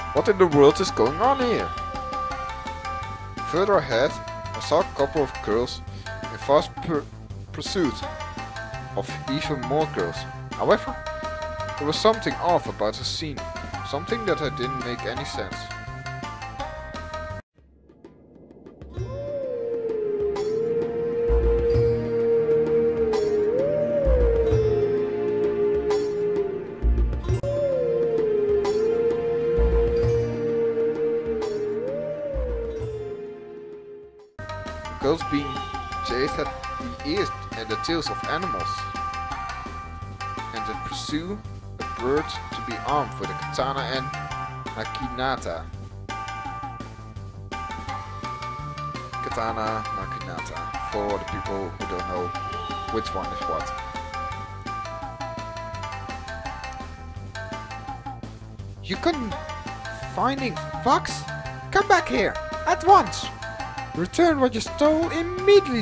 What in the world is going on here? Further ahead, I saw a couple of girls in fast pursuit of even more girls. However, there was something off about the scene, something that didn't make any sense. Girls being chased had the ears and the tails of animals, and they pursue a bird to be armed with a katana and naginata. Katana, naginata, for the people who don't know which one is what. You couldn't finding fox? Come back here at once! Return what you stole immediately!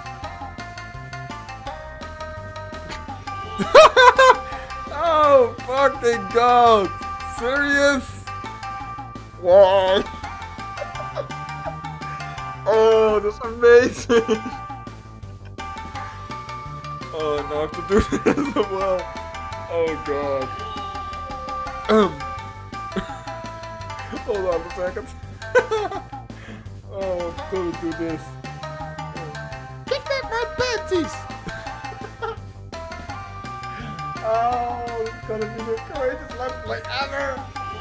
Oh fucking god! Serious? Why? Oh, that's amazing! Oh, now I have to do this as well. Oh god. Hold on a second. Oh, I'm gonna do this. Give back my panties! Oh, it's gonna be the greatest let's play ever!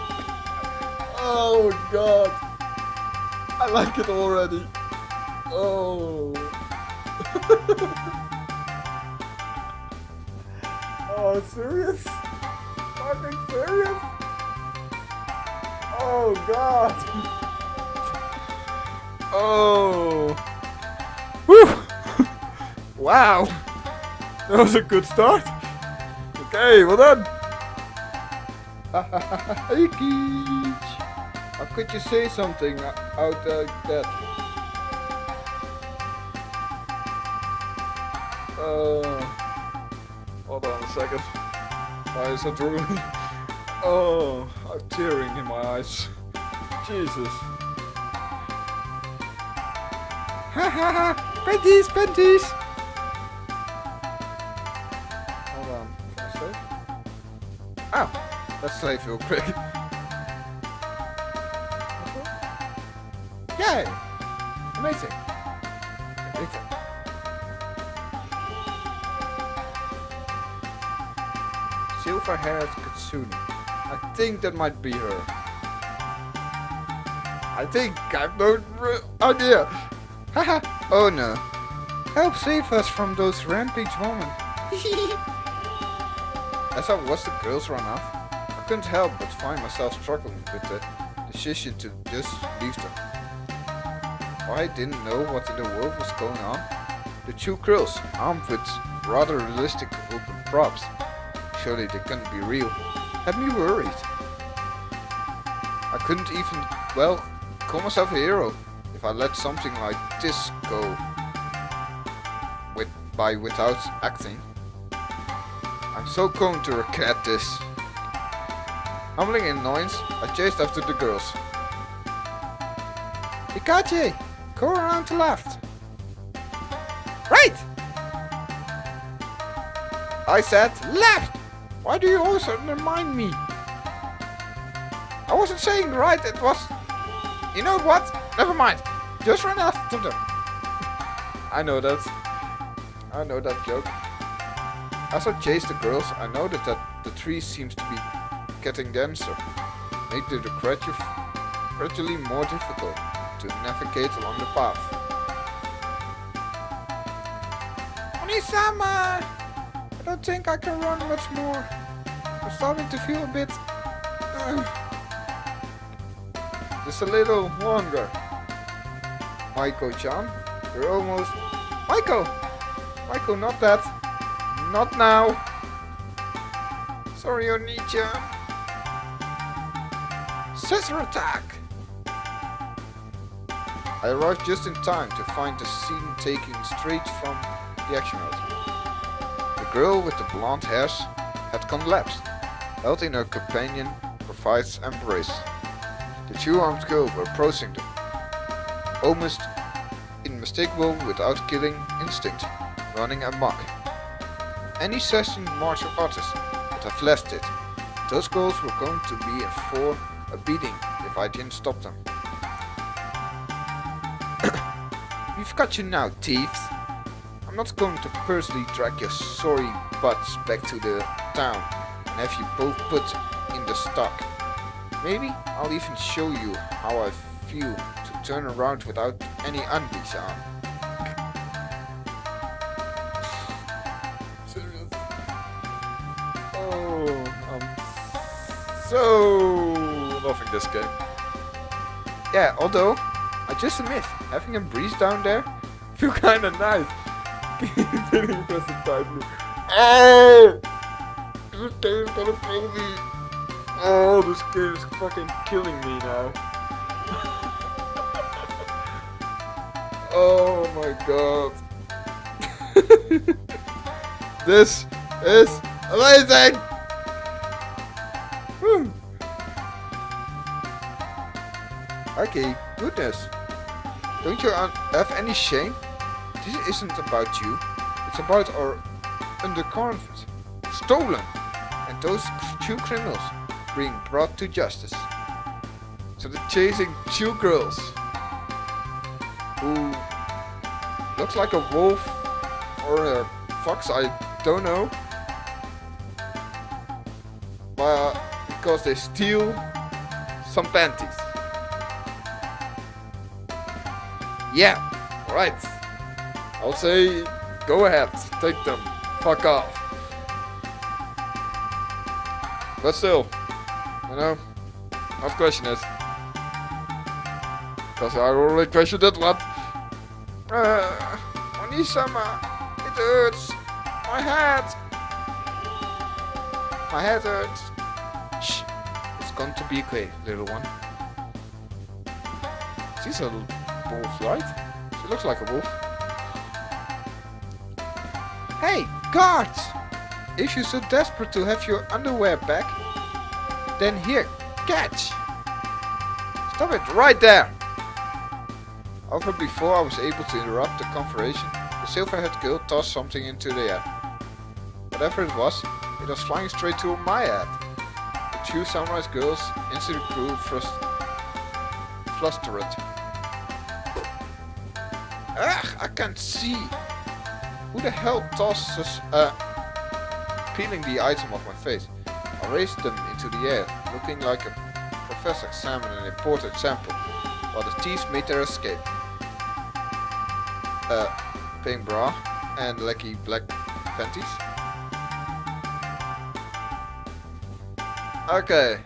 Oh god! I like it already. Oh. Oh, serious? Fucking serious? Oh god! Oh! Whew! Wow! That was a good start. Okay, well done. Hey, Keach! How could you say something out like that? Hold on a second. Why is that drooling? Oh, I'm tearing in my eyes. Jesus. Ha ha ha! Panties, panties! Hold on, can I save? Oh, let's save real quick. Yay! Amazing! Amazing. Silver-haired Katsuni. I think that might be her. I think I've no idea. Haha! Oh no. Help save us from those rampage women. As I watched the girls run off, I couldn't help but find myself struggling with the decision to just leave them. I didn't know what in the world was going on. The two girls, armed with rather realistic open props, surely they couldn't be real, had me worried. I couldn't even, well, call myself a hero if I let something like this go without acting. I'm so going to regret this. Humbling in annoyance, I chased after the girls. Ikachi! Go around to left! Right! I said left! Why do you always remind me? I wasn't saying right, it was... You know what? Never mind. Just run after them. I know that joke. As I chased the girls, I noticed that the tree seems to be getting denser, making it gradually more difficult to navigate along the path. Onisama! I don't think I can run much more. I'm starting to feel a bit... just a little longer. Maiko-chan, you're almost... Maiko! Maiko, not that. Not now. Sorry, Oni-chan. Scissor attack! I arrived just in time to find the scene taking straight from the action mode. The girl with the blonde hairs had collapsed, held in her companion Provide's embrace. The two-armed girls were approaching them, almost unmistakable without killing instinct, running amok. Any seasoned martial artist would have left it. Those girls were going to be in for a beating if I didn't stop them. We've got you now, thieves. I'm not going to personally drag your sorry butts back to the town and have you both put in the stock. Maybe I'll even show you how I feel to turn around without any undies on. Serious? Oh, I'm so loving this game. Yeah, although I just admit, having him breeze down there feel kinda nice. Didn't press it tightly. Oh! This game is gonna kill me. Oh, this game is fucking killing me now. Oh my god. This is amazing! Whew. Okay, goodness. Don't you have any shame? This isn't about you. It's about our undergarments. Stolen! And those two criminals being brought to justice. So they're chasing two girls who looks like a wolf or a fox, I don't know. But because they steal some panties. Yeah, right. I'll say, go ahead, take them, fuck off. But still, you know, I'll question it. Because I already questioned that one. Onisama, it hurts. My head. My head hurts. Shh, it's going to be okay, little one. She's a wolf, right? She looks like a wolf. Hey, guards! If you're so desperate to have your underwear back, then here, catch! Stop it right there! Over before I was able to interrupt the conversation, the silver-haired girl tossed something into the air. Whatever it was flying straight to my head. The two samurai girls instantly grew flustered. Ugh, I can't see! Who the hell tosses peeling the item off my face? I raised them into the air, looking like a professor examining an important sample, while the thieves made their escape. Pink bra and leggy black panties. Okay.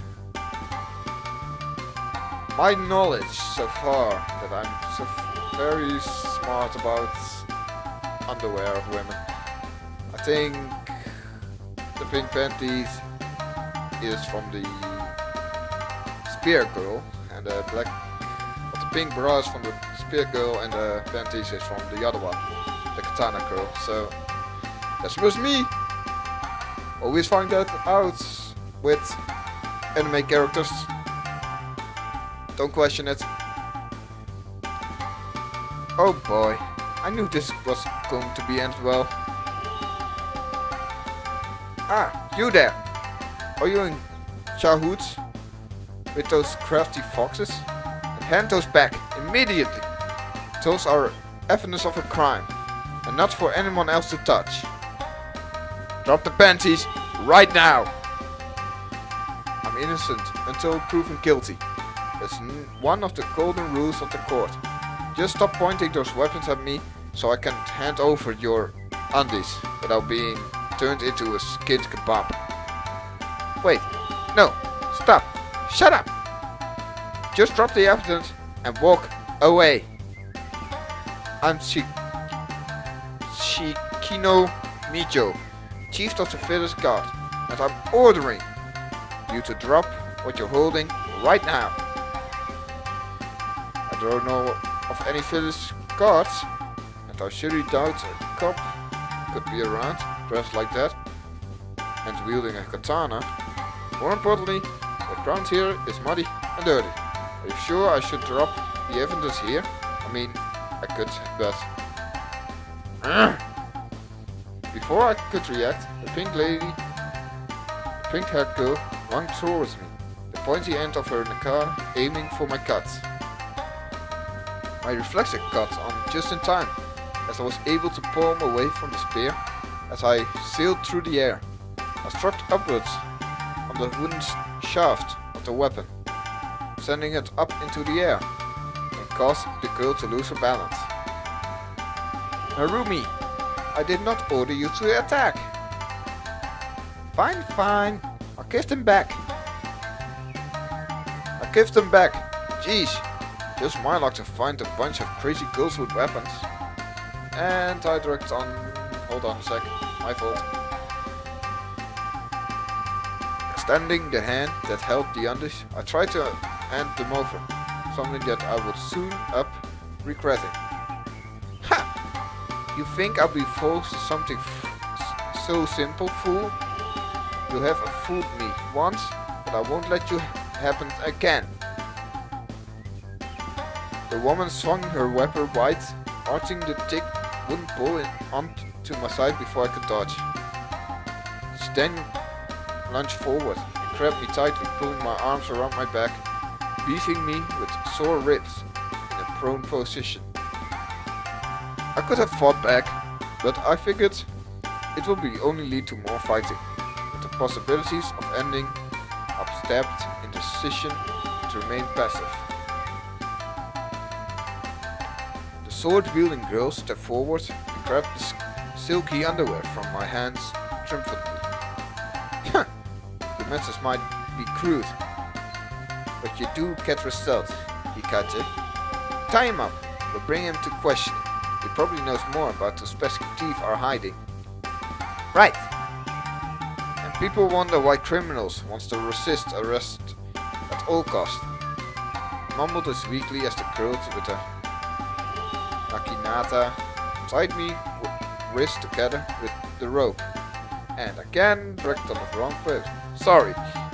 My knowledge so far that I'm so very smart about underwear of women. I think the pink panties is from the spear girl and the black, but the pink bra is from the spear girl and the panties is from the other one, the katana girl. So that was me. Always find that out with anime characters. Don't question it. Oh boy. I knew this was going to be ended well. Ah, you there! Are you in cahoots with those crafty foxes? And hand those back immediately! Those are evidence of a crime, and not for anyone else to touch. Drop the panties right now! I'm innocent until proven guilty. That's one of the golden rules of the court. Just stop pointing those weapons at me so I can hand over your undies without being turned into a skinned kebab. Wait, no, stop, shut up! Just drop the evidence and walk away. I'm Shikino Mijo, Chief of the Village Guard, and I'm ordering you to drop what you're holding right now. I don't know of any village guards, and I surely doubt a cop could be around, dressed like that, and wielding a katana. More importantly, the ground here is muddy and dirty. Are you sure I should drop the evidence here? I mean, I could, but... Before I could react, the pink-haired girl ran towards me, the pointy end of her car aiming for my cut. My reflexer cut on just in time, as I was able to palm away from the spear as I sailed through the air. I struck upwards on the wooden shaft of the weapon, sending it up into the air, and caused the girl to lose her balance. Narumi, I did not order you to attack. Fine, fine. I kissed him back. Jeez, just my luck to find a bunch of crazy girls with weapons. And I drugged on... Hold on a sec. My fault. Extending the hand that held the undies, I tried to hand them over. Something that I would soon up regretting. Ha! You think I'll be forced to something so simple, fool? You have fooled me once, but I won't let you happen again. The woman swung her weapon wide, arching the thick wooden pole onto my side before I could dodge. She then lunged forward and grabbed me tightly, pulling my arms around my back, beating me with sore ribs in a prone position. I could have fought back, but I figured it will only lead to more fighting, with the possibilities of ending up stabbed in the decision to remain passive. The sword-wielding girl stepped forward and grabbed the silky underwear from my hands triumphantly. The message might be crude, but you do get results, Hikache. Tie him up, but bring him to questioning. He probably knows more about the special thief are hiding. Right. And people wonder why criminals want to resist arrest at all costs. Mumbled as weakly as the curls with a naginata tied me wrist together with the rope, and again dragged on the wrong foot. Sorry.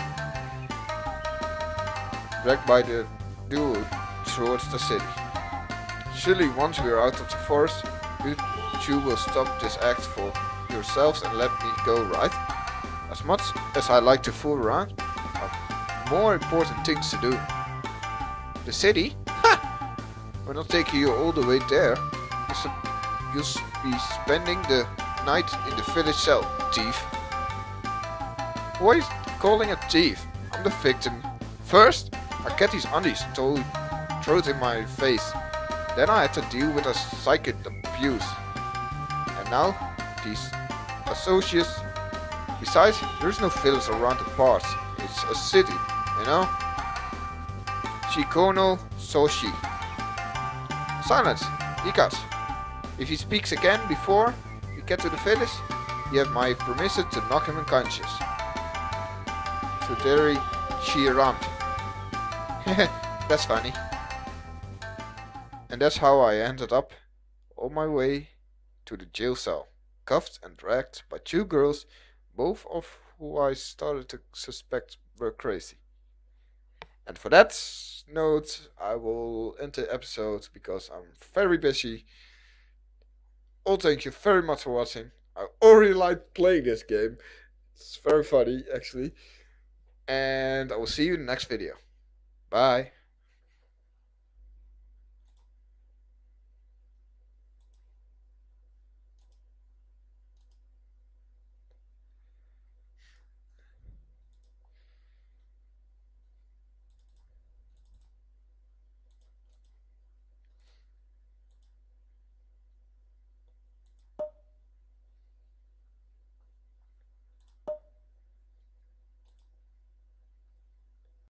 Dragged by the duo towards the city. Surely once we are out of the forest, you will stop this act for yourselves and let me go, right? As much as I like to fool around, I have more important things to do. The city? Ha! We're not taking you all the way there. You'll be spending the night in the village cell, thief. Why are you calling a thief? I'm the victim. First, I get these undies thrown in my face. Then I had to deal with a psychic abuse. And now, these associates. Besides, there's no village around the parts. It's a city, you know? Shikono Soshi. Silence, Hikache. If he speaks again before we get to the village, you have my permission to knock him unconscious. Tsuderi Shirant. That's funny. And that's how I ended up on my way to the jail cell, cuffed and dragged by two girls, both of who I started to suspect were crazy. And for that note, I will end the episode because I'm very busy. Oh, thank you very much for watching. I already like playing this game. It's very funny, actually. And I will see you in the next video. Bye.